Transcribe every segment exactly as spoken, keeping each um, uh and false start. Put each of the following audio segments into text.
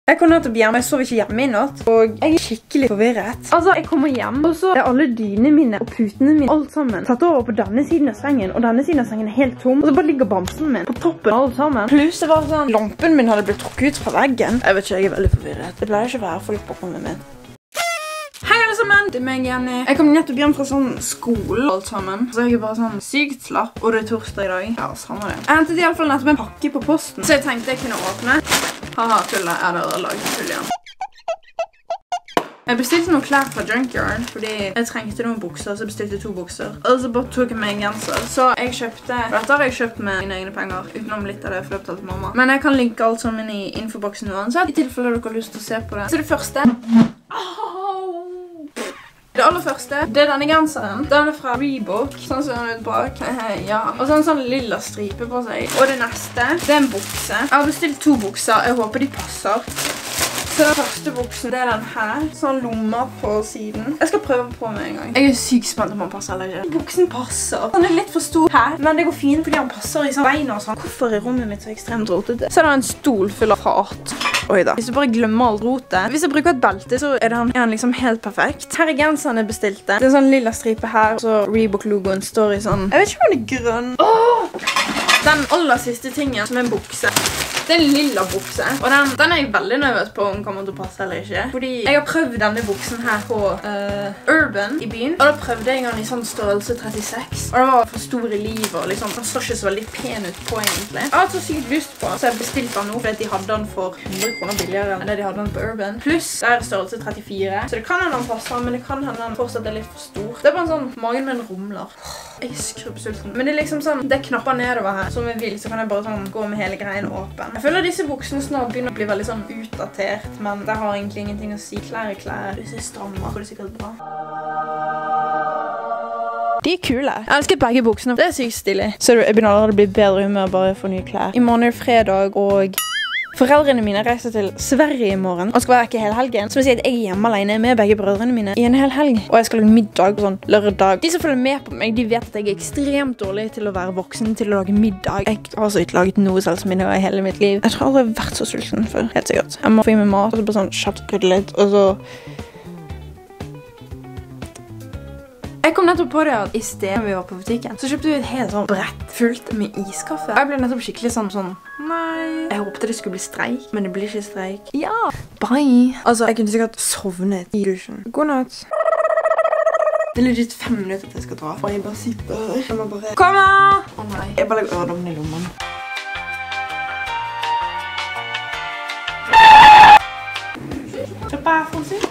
Jeg kom nettopp hjem, jeg sov ikke hjemme i natt, og jeg er skikkelig forvirret. Altså, jeg kommer hjem, og så er alle dynene mine og putene mine, alt sammen, tatt over på denne siden av sengen, og denne siden av sengen er helt tom. Og så bare ligger bamsen min på toppen av alt sammen. Pluss det var sånn, lampen min hadde blitt trukket ut fra veggen. Jeg vet ikke, jeg er veldig forvirret. Det pleier ikke å være folk på rommet mitt. Hei alle sammen, det er meg Jenny. Jeg kom nettopp hjem fra sånn skole og alt sammen. Så jeg er bare sånn sykt slapp, og det er torsdag i dag. Ja, samme det. Jeg hentet i alle fall nettopp en pakke på posten, så jeg tenkte jeg kunne åpne. Haha, tullet er det laget tull igjen. Jeg bestilte noen klær fra Junkyard, fordi jeg trengte noen bukser, så jeg bestilte to bukser. Og så bare tok jeg meg en genser. Så jeg kjøpte, dette har jeg kjøpt med mine egne penger, utenom litt av det for det betalte mamma. Men jeg kan linke alt sammen i infoboksen uansett, i tilfelle dere har lyst til å se på det. Så det første... Det aller første, det er denne genseren. Den er fra Reebok, sånn som den er ut bak. Ja. Og så en sånn lilla stripe på seg. Og det neste, det er en bukse. Jeg har bestilt to bukser, jeg håper de passer. Så den første buksen, det er den her. Sånn lommer på siden. Jeg skal prøve på med en gang. Jeg er sykt spent om han passer eller ikke. Buksen passer. Den er litt for stor her, men det går fint fordi han passer i sånn beina og sånn. Hvorfor er rommet mitt så ekstremt rotete? Så er det en stol full av fat. Oi da. Hvis du bare glemmer alt rotet. Hvis jeg bruker et belte, så er den, er den liksom helt perfekt. Her er genseren jeg bestilte. Det er en sånn lilla stripe her, så Reebok-logoen står i sånn... Jeg vet ikke om den er grønn. Åh! Den aller siste tingen som er en bukse. Det er en lilla bukse, og den, den er jeg veldig nervøs på om den kommer til å passe eller ikke. Fordi jeg har prøvd denne buksen her på uh, Urban i byen, og da prøvde jeg den i sånn størrelse trettiseks. Og den var for stor i livet, og liksom, den står ikke så veldig pen ut på egentlig. Jeg har hatt så sykt lyst på, så jeg bestilte den nå, fordi de hadde den for hundre kroner billigere enn det de hadde den på Urban. Pluss, det er størrelse trettifire, så det kan hende den passer, men det kan hende den fortsatt er litt for stor. Det er bare en sånn, magen min rumler. Jeg er skrubbsulten. Men det er liksom sånn, det er knapper nedover her, som jeg vil, så kan jeg bare sånn gå med hele greien åpen. Jeg føler disse buksene snart begynner å bli veldig sånn utdatert, men det har egentlig ingenting å si. Klær er klær. Disse strammer, og det er sikkert bra. De er kule. Jeg elsker begge buksene. Det er sykt stilig. Så jeg begynner allerede å bli bedre humør bare for nye klær. I morgen er det fredag, og foreldrene mine reiser til Sverige i morgen og skal være ikke hele helgen. Så vil si at jeg er hjemme alene med begge brødrene mine i en hel helg. Og jeg skal lage middag på sånn lørdag. De som følger med på meg, de vet at jeg er ekstremt dårlig til å være voksen, til å lage middag. Jeg har så ikke laget noe selv som middag i hele mitt liv. Jeg tror aldri jeg har vært så sulten før, helt sikkert. Jeg må få i meg mat, og så bare sånn kjapt krydde litt, og så... Jeg kom nettopp på det at i stedet vi var på butikken, så kjøpte vi et helt sånn brett fullt med iskaffe. Jeg ble nettopp skikkelig sånn sånn, nei. Jeg håpte det skulle bli streik, men det blir ikke streik. Ja. Bye. Altså, jeg kunne sikkert sovnet i dusjen. God natt. Det er legit fem minutter til jeg skal dra. Og jeg bare sitter her. Jeg må bare... Kom da! Å nei. Jeg bare legger øredommen i lommen. Kjøp her, Fonsi.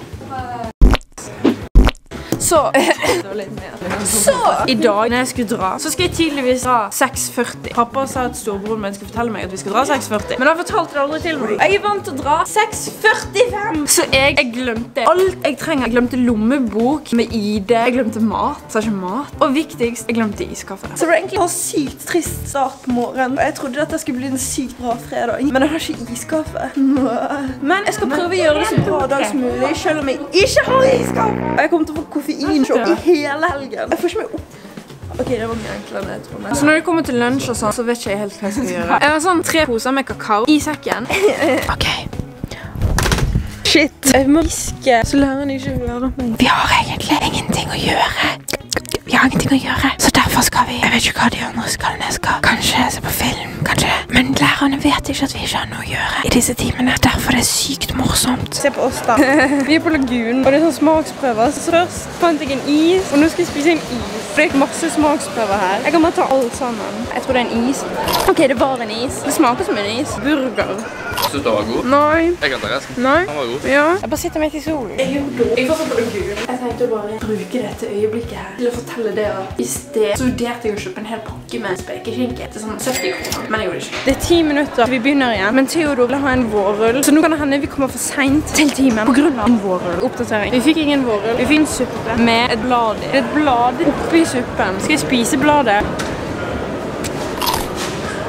Så, så i dag når jeg skulle dra, så skal jeg tydeligvis dra seks førti. Pappa sa at storebroren min skulle fortelle meg at vi skal dra seks førti. Men han fortalte det aldri til meg. Jeg er vant til å dra seks førtifem. Så jeg, jeg glemte alt jeg trenger. Jeg glemte lommebok med I D. Jeg glemte mat. Sa ikke mat. Og viktigst, jeg glemte iskaffe. Så det var egentlig en sykt trist start på morgenen. Og jeg trodde at det skulle bli en sykt bra fredag. Men jeg har ikke iskaffe. Men jeg skal prøve å gjøre det så bra dag som mulig, selv om jeg ikke har iskaffe. Jeg kommer til å få koffein i hele helgen. Jeg får ikke meg opp. Ok, det var mye enklere enn jeg tror. Så når det kommer til lunsj og sånn, så vet ikke jeg helt hva jeg skal gjøre. Jeg har sånn tre poser med kakao i sekken. Ok. Shit. Jeg må viske, så læreren ikke hører meg. Vi har egentlig ingenting å gjøre. Vi har ingenting å gjøre, så derfor skal vi... Jeg vet ikke hva de andre skal når jeg skal. Kanskje se på film, kanskje. Men lærerne vet ikke at vi ikke har noe å gjøre i disse timene. Derfor er det sykt morsomt. Se på oss da. Vi er på lagunen, og det er sånn smaksprøver. Så først fant jeg en is, og nå skal jeg spise en is. For det er masse smaksprøver her. Jeg kan bare ta alt sammen. Jeg tror det er en is. Ok, det var en is. Det smaker som en is. Burger. Synes du den var god? Nei. Jeg kan ta resten. Nei. Den var god. Ja. Jeg bare sitter midt i solen. Jeg er jo dårlig. Jeg får sånn på lagunen. Jeg tenkte å bare bruke dette øyeblikket her til å fortelle det at i sted så vurderte jeg å kjøpe en hel pakke med spekeskinke til sånn sytti kroner, men jeg gjorde det ikke. Det er ti minutter til vi begynner igjen, men Theodor vil ha en vårrull, så nå kan det hende vi kommer for sent til timen på grunn av en vårrull. Oppdatering. Vi fikk ingen vårrull. Vi fikk en suppe med et blad i. Et blad oppi suppen. Skal jeg spise bladet?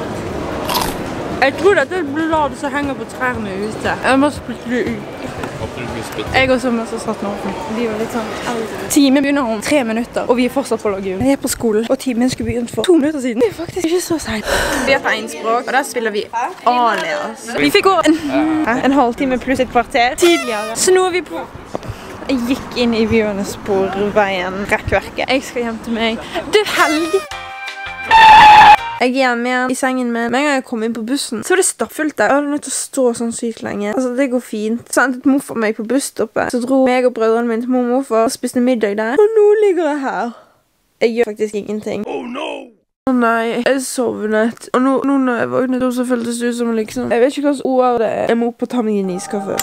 Jeg tror dette er et blad som henger på trærne ute. Jeg må splitte det ut. Jeg går som så satt nå. De var litt sånn eldre. Timen begynner om tre minutter, og vi er fortsatt på lagun. Jeg er på skolen, og timen skulle begynt for to minutter siden. Det er faktisk ikke så sent. Vi er på tegnspråk, og der spiller vi alias. Vi fikk gå en, en halvtime pluss et kvarter tidligere. Så nå er vi på... Jeg gikk inn i Bjørnesporveien, rekkverket. Jeg skal hjem til meg. Det er helg! Jeg er hjemme igjen i sengen min. Men en gang jeg kom inn på bussen, så var det stappfullt der. Jeg hadde nødt til å stå sånn sykt lenge. Altså, det går fint. Så hentet morfar meg på busstoppet. Så dro meg og brødrene mine til mormor og spiste middag der. Og nå ligger jeg her. Jeg gjør faktisk ingenting. Oh no! Å nei, jeg sovnet. Og nå, nå når jeg våknet, så føltes det ut som liksom... Jeg vet ikke hva slags ord det er. Jeg må opp og ta meg en iskaffe.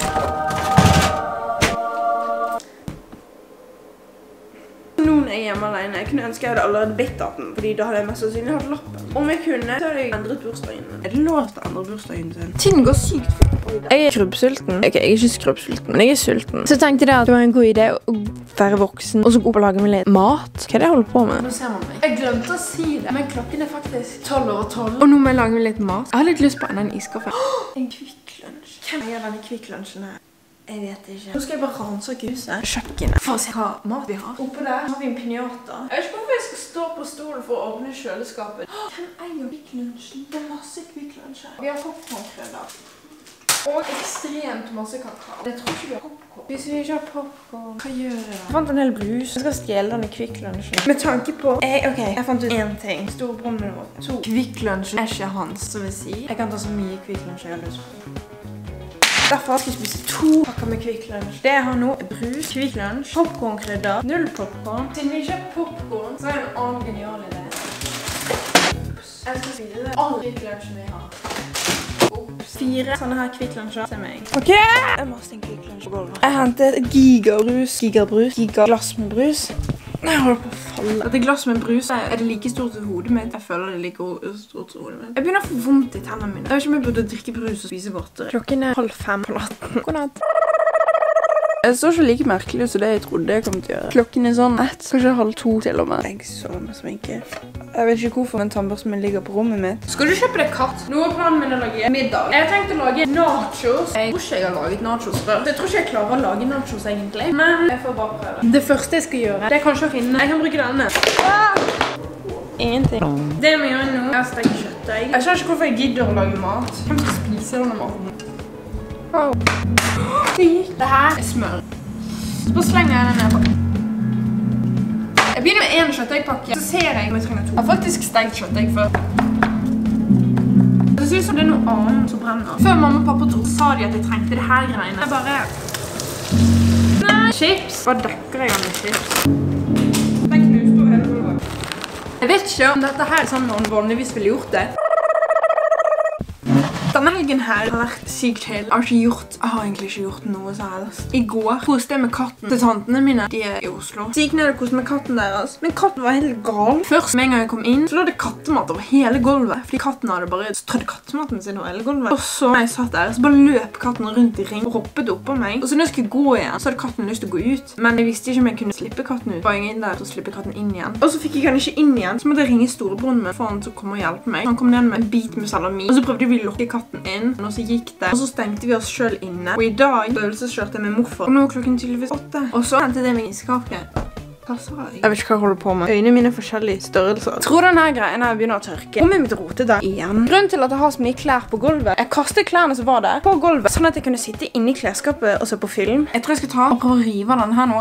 Nå er jeg hjemme alene. Jeg kunne ønske jeg hadde allerede bitt av den, fordi da hadde jeg mest sannsynlig hatt lappen. Om jeg kunne, så hadde jeg endret bursdagen. Er det lov til å endre bursdagen sin? Tiden går sykt fort på i dag. Jeg er skrubbsulten. Ok, jeg er ikke skrubbsulten, men jeg er sulten. Så tenkte jeg at det var en god idé å være voksen, og så gå opp og lage meg litt mat. Hva er det jeg holder på med? Nå ser man meg. Jeg glemte å si det, men klokken er faktisk tolv over tolv. Og nå må jeg lage meg litt mat. Jeg har litt lyst på enda en iskaffe. En kvikklunsj. Hvem er denne kvikklunsjen her? Jeg vet ikke. Nå skal jeg bare ransake huset, kjøkkenet, for å se hva mat vi har. Oppe der har vi en pinjata. Jeg vet ikke hvorfor jeg skal stå på stolen for å åpne kjøleskapet. Hvem eier kvikklunsjen? Det er masse kvikklunsjer. Vi har popcornkrydder. Og ekstremt masse kakao. Jeg tror ikke vi har popcorn. Hvis vi ikke har popcorn, hva gjør jeg da? Jeg fant en hel brus. Jeg skal stjele denne kvikklunsjen. Med tanke på... Jeg, ok, jeg fant ut en ting. Storebror min vår. To. Kvikklunsjen er ikke hans, så vil si. Jeg kan ta så mye kvikklunsj jeg har lyst på. Derfor skal jeg spise to pakker med kvikklunsj. Det jeg har nå er brus, kvikklunsj, popcornkrydder, null popcorn. Siden vi ikke har popcorn, så er det en annen genial idé. Ups. Jeg skal spise all kvikklunsjen vi har. Ups. Fire sånne her kvikklunsjer til meg. Ok! Jeg må stenge kvikklunsj på gulvet. Jeg hentet gigabrus, gigabrus, gigaglass med brus. Jeg holder på å falle. Dette glass med brus er det like stort som hodet mitt. Jeg føler det er like stort som hodet mitt. Jeg begynner å få vondt i tennene mine. Jeg vet ikke om jeg burde drikke brus og spise vorter. Klokken er halv fem på natten. God natt. Jeg så ikke like merkelig ut som det jeg trodde jeg kom til å gjøre. Klokken er sånn ett, kanskje halv to til og med. Jeg sover med sminke. Jeg vet ikke hvorfor en tannbørsten min ligger på rommet mitt. Skal du kjøpe deg katt? Nå er planen min å lage middag. Jeg har tenkt å lage nachos. Jeg tror ikke jeg har laget nachos før. Jeg tror ikke jeg klarer å lage nachos egentlig. Men jeg får bare prøve. Det første jeg skal gjøre, det er kanskje å finne. Jeg kan bruke denne. Ah! Ingenting. Det vi gjør nå, er å steke kjøttdeig. Jeg skjønner ikke hvorfor jeg gidder å lage mat. Jeg skal spise denne maten. Wow. Det her er smør. Så bare slenger jeg den ned på. Jeg begynner med en kjøttdeigpakke, så ser jeg om jeg trenger to. Jeg har faktisk stekt kjøttdeig før. Det ser ut som det er noe annet som brenner. Før mamma og pappa dro, sa de at jeg trengte det her greiene. Jeg bare... Nei, chips. Hva dekker jeg av med chips? Den knuste over hele gulvet. Jeg vet ikke om dette her er sånn man vanligvis ville gjort det. Denne helgen her har vært sykt chill. Jeg har ikke gjort, jeg har egentlig ikke gjort noe så helst. I går koste jeg med katten til tantene mine. De er i Oslo. Så gikk ned og koste med katten deres. Men katten var helt gal. Først med en gang jeg kom inn, så lå det kattemat over hele gulvet. Fordi katten hadde bare strødd kattematen sin over hele gulvet. Og så når jeg satt der, så bare løp katten rundt i ring og hoppet opp på meg. Og så når jeg skulle gå igjen, så hadde katten lyst til å gå ut. Men jeg visste ikke om jeg kunne slippe katten ut. Bare inn der og slippe katten inn igjen. Og så fikk jeg han ikke inn igjen. Så måtte jeg ringe storebroren min for han til å komme og hjelpe meg. Han kom ned med en bit med salami. Og så prøvde vi å lokke katten inn, og så gikk det. Og så stengte vi oss selv inne. Og i dag øvelseskjørte jeg med morfar. Og nå er klokken tydeligvis åtte. Og så hentet jeg meg i skapet. Hva sa jeg? Jeg vet ikke hva jeg holder på med. Øynene mine er forskjellige størrelser. Jeg tror denne greien her begynner å tørke. Og med mitt rote der igjen. Grunnen til at jeg har så mye klær på gulvet. Jeg kastet klærne som var der på gulvet, sånn at jeg kunne sitte inne i klesskapet og se på film. Jeg tror jeg skal ta og prøve å rive den her nå.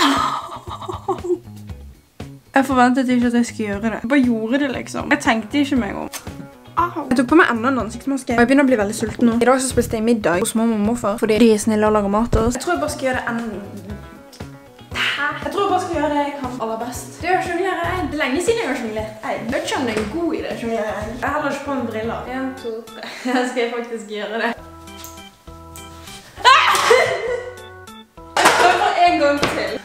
Jeg forventet ikke at jeg skulle gjøre det. Jeg bare gjorde det liksom. Jeg tenkte ikke meg om. Au. Jeg tok på meg enda en ansiktsmaske. Og jeg begynner å bli veldig sulten nå. I dag så spiste jeg middag hos mamma og morfar, fordi de er snille og lager mat til oss. Jeg tror jeg bare skal gjøre det enda... Jeg tror jeg bare skal gjøre det jeg kan aller best. Det er å sjonglere egg. Det er lenge siden jeg har sjonglert egg. Jeg vet ikke om det er en god idé å sjonglere egg. Jeg heller ikke på med briller. En, to, tre. Jeg skal faktisk gjøre det. Jeg prøver en gang til.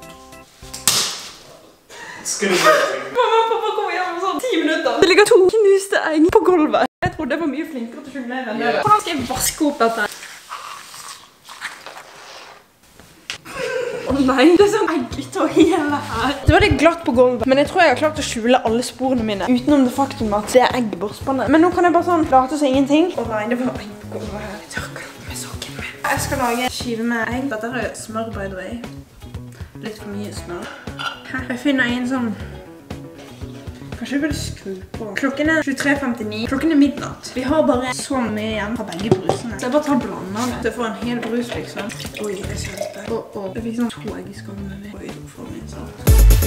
Skal du gjøre det? Mamma og pappa kommer hjem om sånn ti minutter. Det ligger to knuste egg på gulvet. Jeg trodde jeg var mye flinkere til å sjonglere enn det. Hvordan skal jeg vaske opp dette? Å nei, det er sånn eggetår hele her. Det var litt glatt på gulvet, men jeg tror jeg har klart å skjule alle sporene mine, utenom det faktum at det er egg i bordspannet. Men nå kan jeg bare sånn late som ingenting. Å nei, det var egg på gulvet her. Jeg tørker det med sokken min. Jeg skal lage skive med egg. Dette er smør, by the way. Litt for mye smør. Jeg finner en sånn... Kanskje jeg burde skru på. Klokken er tjuetre femtini. Klokken er midnatt. Vi har bare så mye igjen fra begge brusene. Så jeg bare tar blandene. Så jeg får en hel brus, liksom. Oi, det kjente. Og, og jeg fikk sånn to egg i skallen med. Oi, det får min salt.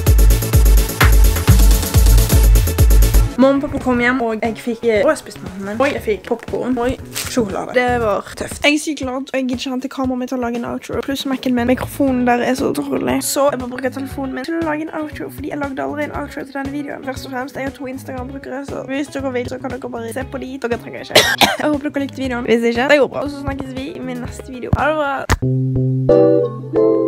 Mamma og pappa kom hjem, og jeg fikk... Og jeg spiste maten min. Og jeg fikk popcorn. Og sjokolade. Det var tøft. Jeg er sykt glad, og jeg gidder ikke han til kameraet mitt til å lage en outro. Pluss Mac'en min. Mikrofonen der er så dårlig. Så jeg bare bruker telefonen min til å lage en outro, fordi jeg lagde aldri en outro til denne videoen. Først og fremst, jeg har to Instagram-brukere, så hvis dere vil, så kan dere bare se på de. Dere trenger ikke. Jeg håper dere likte videoen. Hvis ikke, det går bra. Og så snakkes vi i min neste video. Ha det bra!